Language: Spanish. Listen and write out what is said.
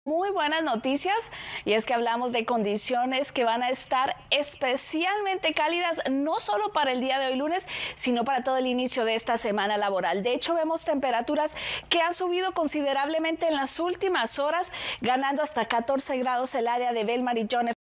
Muy buenas noticias, y es que hablamos de condiciones que van a estar especialmente cálidas, no solo para el día de hoy lunes, sino para todo el inicio de esta semana laboral. De hecho, vemos temperaturas que han subido considerablemente en las últimas horas, ganando hasta 14 grados el área de Belmar y John F.